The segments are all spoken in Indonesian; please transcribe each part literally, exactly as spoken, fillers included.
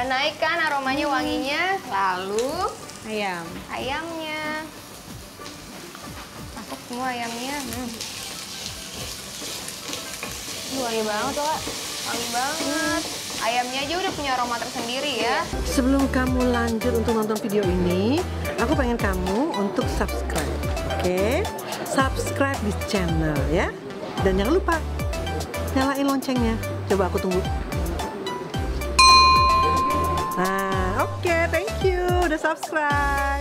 naik kan aromanya, hmm. wanginya. Lalu ayam. Ayamnya. Masuk semua ayamnya. Hmm. Wangi banget tuh, Kak. Wangi banget. Hmm. Ayamnya aja udah punya aroma tersendiri ya. Sebelum kamu lanjut untuk nonton video ini, aku pengen kamu untuk subscribe, oke? Okay? Subscribe di channel ya. Dan jangan lupa nyalain loncengnya. Coba aku tunggu. Nah, oke, okay, thank you udah subscribe.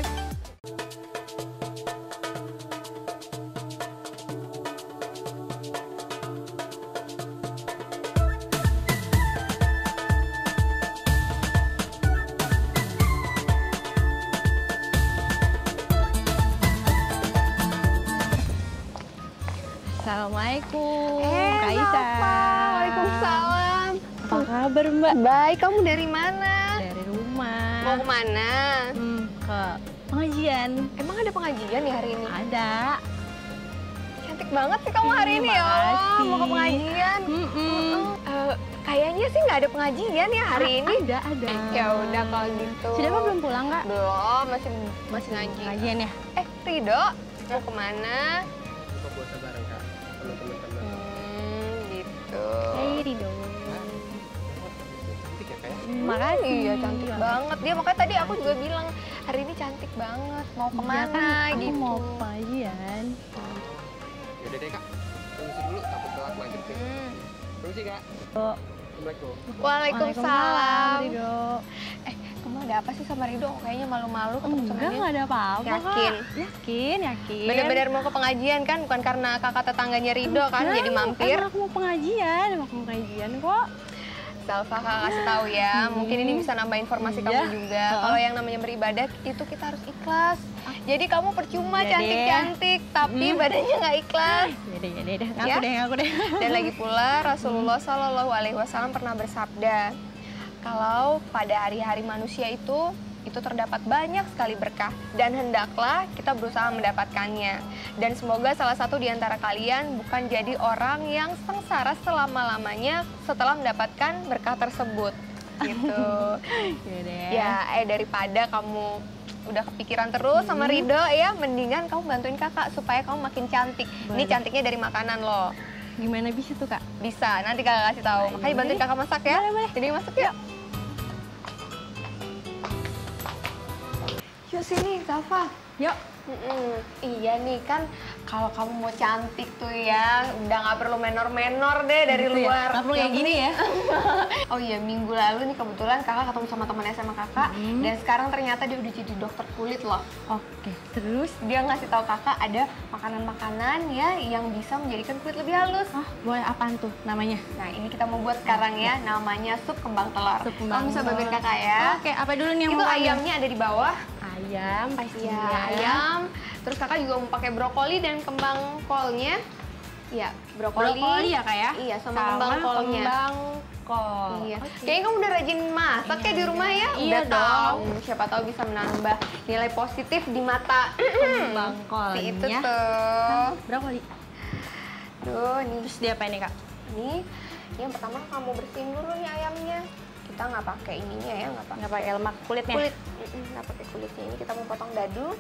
Assalamualaikum, eh, Kak Isa. Waalaikumsalam. Apa kabar, Mbak? Baik, kamu dari mana? Dari rumah. Mau kemana? Hmm, ke pengajian. Emang ada pengajian ya hari ini? Ada. Cantik banget sih kamu hari ini ya. Mau ke pengajian? Mm -mm. Uh, kayaknya sih nggak ada pengajian ya hari ah, ini. Ada, ada. Ya udah kalau gitu. Sudah apa belum pulang, Kak? Belum, masih masih ngaji. Pengajian ya? Eh, Rido, mau kemana? Buka puasa bareng, Kak, sama teman-teman. Hmm, gitu. Hey, Rido. Cantik ya, Kak? Hmm, Makasih. Iya, cantik ya. banget. Dia makanya tadi aku juga bilang, hari ini cantik banget. Mau kemana ya, kan, gitu. Aku mau pengajian. Yaudah deh, Kak. Permisi dulu, takut telat lanjutin. Hmm. Permisi, Kak. Oh. Assalamualaikum. Waalaikumsalam. Rido. Eh, kamu ada apa sih sama Rido? Kayaknya malu-malu ketemu sama Enggak, dia. nggak ada apa-apa, Yakin? Kak. Yakin, yakin. Bener-bener mau ke pengajian kan? Bukan karena kakak tetangganya Rido kan Enggak, jadi mampir. Emang aku mau pengajian, emang aku mau pengajian kok. Salva kakak kasih tahu ya, Hmm. mungkin ini bisa nambah informasi Iya. kamu juga. Uh. Kalau yang namanya beribadah itu kita harus ikhlas. Jadi kamu percuma Iya cantik-cantik, tapi Hmm. badannya nggak ikhlas. Ya deh, ya deh, deh. Ngaku Ya? deh, ngaku deh. Dan lagi pula Rasulullah Shallallahu Alaihi Wasallam pernah bersabda, kalau pada hari-hari manusia itu itu terdapat banyak sekali berkah dan hendaklah kita berusaha mendapatkannya. Dan semoga salah satu di antara kalian bukan jadi orang yang sengsara selama-lamanya setelah mendapatkan berkah tersebut. Gitu. Ya deh. Ya, eh daripada kamu udah kepikiran terus sama Rido ya, mendingan kamu bantuin kakak supaya kamu makin cantik. Ini Boleh. cantiknya dari makanan loh. Gimana bisa tuh, Kak? Bisa, nanti kakak kasih tahu. Nah, Makanya boleh bantuin deh. kakak masak ya. Boleh, boleh. Jadi masuk yuk. Yuk sini, Safa. Yuk. Mm-mm. Iya nih kan, kalau kamu mau cantik tuh ya, udah nggak perlu menor-menor deh dari Gitu ya? luar. Nggak perlu kayak gini ya? Oh iya, minggu lalu nih kebetulan kakak ketemu sama teman S M A kakak, Hmm. dan sekarang ternyata dia udah jadi dokter kulit loh. Oke, terus? Dia ngasih tahu kakak ada makanan-makanan ya yang bisa menjadikan kulit lebih halus. Ah, boleh apaan tuh namanya? Nah ini kita mau buat sekarang ya, namanya sup kembang telur. Sup kembang Kamu bisa telur. bantuin kakak ya. Oke, apa dulu nih yang Itu mau kamu? ayamnya ada di bawah. Ayam, pastinya. Iya, ayam. Terus kakak juga mau pakai brokoli dan kembang kolnya. Iya, brokoli. Brokoli ya, Kak ya? Iya, sama, kembang kolnya. kembang kol. Iya. Oke. Kayaknya kamu udah rajin masak Iya, ya di rumah ya? iya Udah dong. tahu. Siapa tahu bisa menambah nilai positif di mata Kembang kolnya. si itu tuh. Ah, brokoli. Tuh, nih. Terus dia apa ini, Kak? Ini yang pertama kamu bersihin dulu nih ayamnya. Kita nggak pakai ininya ya, nggak pakai Nggak pakai lemak kulitnya? kulit, Mm-mm, nggak pakai kulitnya. Ini kita mau potong dadu.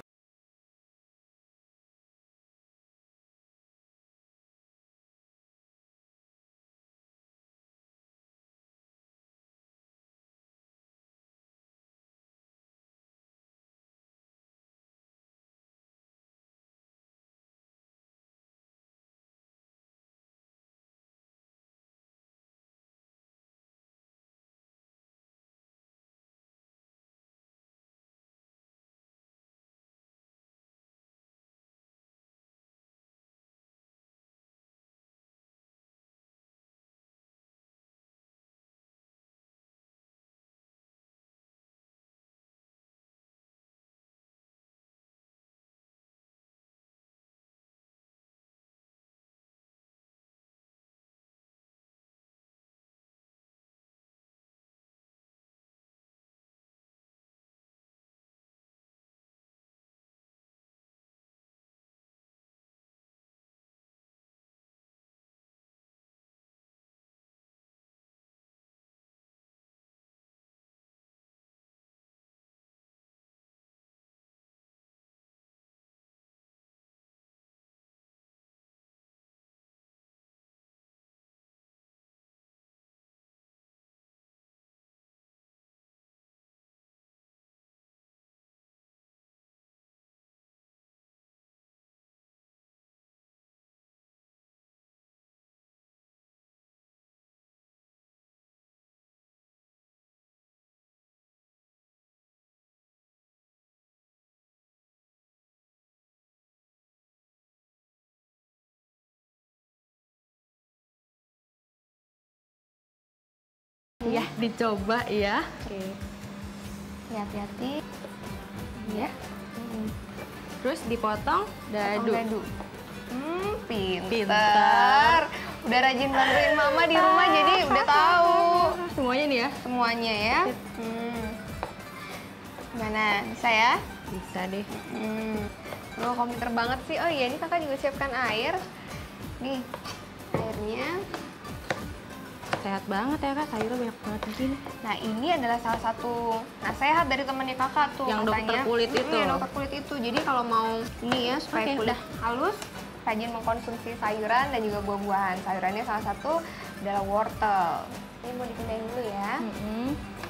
Iya, dicoba ya. Oke. Hati-hati. Ya. Hmm. Terus dipotong dadu. Dadu. Hmm, pinter. Pinter. Udah rajin bantuin mama di rumah jadi udah tahu Semuanya nih ya. semuanya ya. Hmm. Gimana? Bisa ya? Bisa deh. Hmm. Oh, komputer banget sih. Oh iya, ini kakak juga siapkan air. Nih, airnya. Sehat banget ya kak, sayurnya banyak banget begini. Nah, ini adalah salah satu nasihat dari temannya kakak tuh. Yang dokter katanya. kulit Mm, itu. yang dokter kulit itu. Jadi kalau mau ini ya, supaya Oke, kulit udah. halus, rajin mengkonsumsi sayuran dan juga buah-buahan. Sayurannya salah satu adalah wortel. Ini mau dipindahin dulu ya. Mm-mm.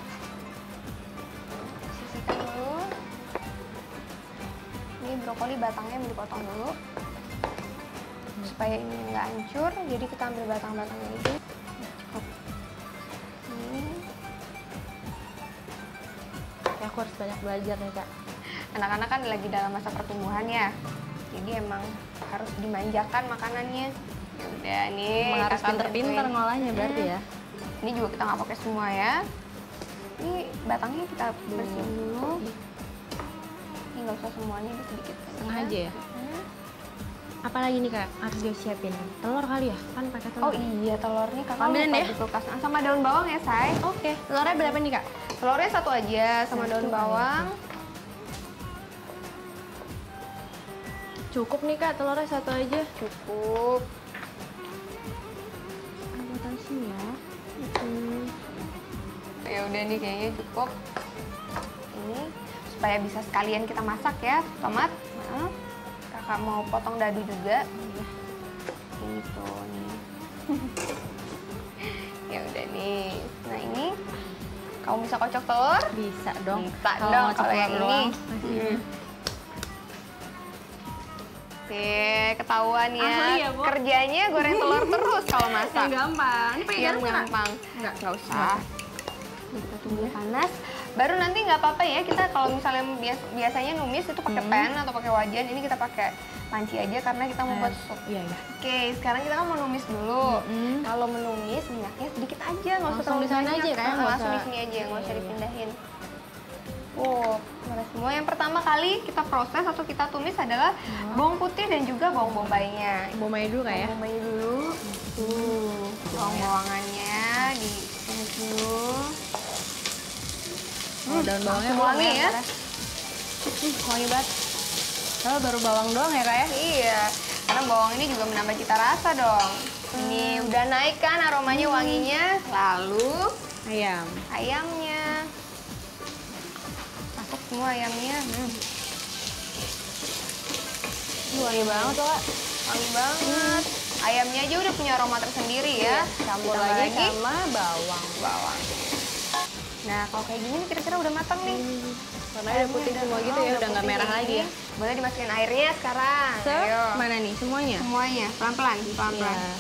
Sisihkan dulu. Ini brokoli batangnya mau dipotong dulu. Supaya ini nggak hancur, jadi kita ambil batang-batangnya ini. Cukup. Ini. Ya, aku harus banyak belajar nih kak. Anak-anak kan lagi dalam masa pertumbuhan ya. Jadi emang harus dimanjakan makanannya. Ya udah nih. Emang harus kakak pinter-pinter bantuin. ngolahnya berarti Hmm. ya. Ini juga kita nggak pakai semua ya. Ini batangnya kita bersihin dulu. Ini nggak usah semuanya, ini sedikit. Setengah aja ya? Hmm. Apalagi nih kak, harus dia siapin telur kali ya? Kan pakai telur. Oh iya, telur nih kakak Ambilin lupa ya? di kulkas. Ah, sama daun bawang ya, Say. Oke, telurnya berapa nih kak? Telurnya satu aja sama Satu daun aja. bawang. Cukup nih kak, telurnya satu aja. Cukup. Aku tahu sih ya. Hmm. Ya udah nih kayaknya cukup. Ini supaya bisa sekalian kita masak ya, tomat. Nah, kakak mau potong dadu juga. Ini tuh nih. Ya udah nih. Nah ini kamu bisa kocok telur? Bisa dong. Bisa Kalau dong ngocok kalau yang telur ini. doang. Hmm. Oke, ketahuan ya. Ahli ya, Bu. Kerjanya goreng telur terus kalau masak. Yang gampang. Ini pakai Biar garam nggak, Kak? gampang. Nggak. Nggak usah. Ini kita tunggu panas. Baru nanti nggak apa-apa ya, kita kalau misalnya bias- biasanya numis itu pakai Hmm. pan atau pakai wajan, ini kita pakai panci aja karena kita mau buat sup. Iya, iya. Oke, sekarang kita kan mau numis dulu. Mm-mm. Kalau menumis minyaknya sedikit aja, nggak usah Langsung terlalu di sana banyak. aja, Kak, Ah, nggak langsung di usah- sini aja, nggak usah Iya, iya. dipindahin. Oh, mana semua. Yang pertama kali kita proses atau kita tumis adalah bawang putih dan juga bawang bombaynya. Bombaynya dulu kak ya? Bawang bombaynya dulu. Tuh, bawang-bawangannya ditumis dulu. Oh, daun bawangnya langsung belum wangi ya. Hmm, wangi banget. Kalau baru bawang doang ya kak ya? Iya, karena bawang ini juga menambah cita rasa dong. Ini udah naik kan aromanya, wanginya. Lalu Ayam. ayamnya. Masuk semua ayamnya. Hmm. Ini wangi banget tuh kak. Wangi banget. Ayamnya aja udah punya aroma tersendiri ya. Campur Ditambah lagi sama bawang. bawang. Nah, kalau kayak gini nih kira-kira udah matang nih. Warnanya udah putih semua gitu ya, udah nggak merah lagi ya. Boleh dimasukin airnya sekarang. Se Ayo. mana nih? Semuanya? Semuanya, pelan-pelan, pelan-pelan. Iya.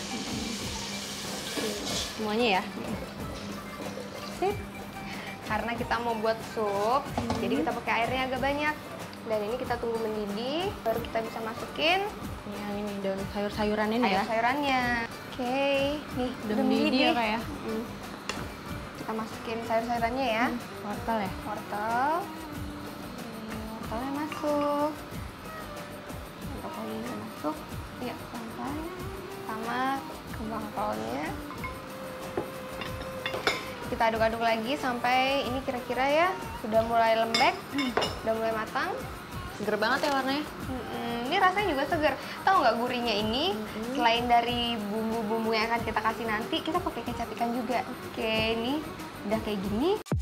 Semuanya ya? Sip. Karena kita mau buat sup, jadi kita pakai airnya agak banyak. Dan ini kita tunggu mendidih, baru kita bisa masukin Yang ini daun sayur-sayuran ini ya? sayur-sayurannya. Oke, nih Udah mendidih ya kak ya? Mm. Kita masukin sayur-sayurannya ya. Wortel ya? Wortel. Ini wortelnya masuk. Brokolnya masuk. Iya, pelan-pelan. Sama kembang kolnya. Kita aduk-aduk lagi sampai ini kira-kira ya sudah mulai lembek, sudah mulai matang. Seger banget ya warnanya? Mm-mm, ini rasanya juga segar. Tahu nggak gurihnya ini? Selain dari bumbu-bumbu yang akan kita kasih nanti, kita pakai kecap ikan juga. Oke, ini udah kayak gini.